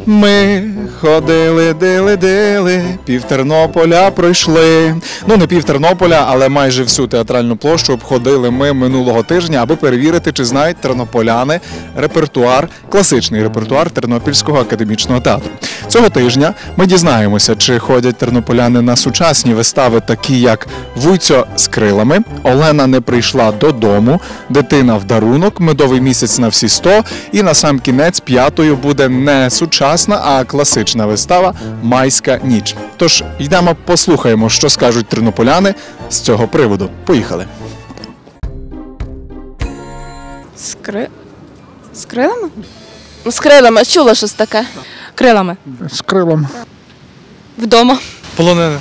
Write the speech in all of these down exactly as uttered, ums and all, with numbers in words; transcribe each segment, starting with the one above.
Ми ходили, дили, дили, пів Тернополя пройшли. Ну, не пів Тернополя, але майже всю театральну площу обходили ми минулого тижня, аби перевірити, чи знають тернополяни репертуар, класичний репертуар Тернопільського академічного театру. Цього тижня ми дізнаємося, чи ходять тернополяни на сучасні вистави, такі як «Вуйцьо з крилами», «Олена не прийшла додому», «Дитина в дарунок», «Медовий місяць на всі сто» і на сам кінець п'ятою буде не сучасна, а класична вистава «Майська ніч». Тож йдемо послухаємо, що скажуть тернополяни з цього приводу. Поїхали. З кри... З крилами? Ну, з крилами. Чула щось таке. Крилами. З крилом. Вдома. Полонене.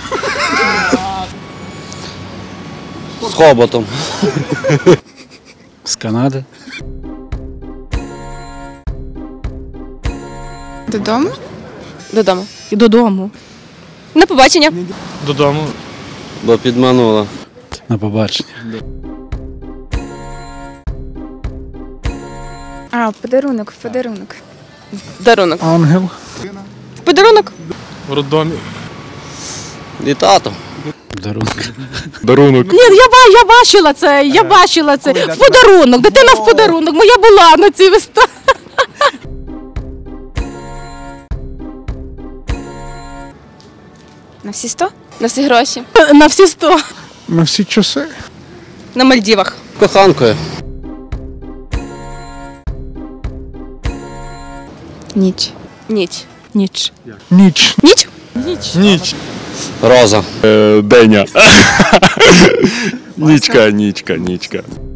З хоботом. З Канади. Додому? Додому. І додому. На побачення. Додому. Бо підманула. На побачення. А, подарунок, подарунок. Дарунок. Ангел. Подарунок. В роддомі. І тато. Дарунок. Дарунок. Ні, я, ба- я бачила це, я бачила це. В подарунок, дитина в подарунок. Моя була на цій виставі. На всі сто? На всі гроші. На всі сто. На всі часи. На Мальдівах. Коханкою. Ніч. Ніч. Ніч. Ніч. Ніч? Ніч. Ніч. Роза. Деня. Нічка, нічка, нічка.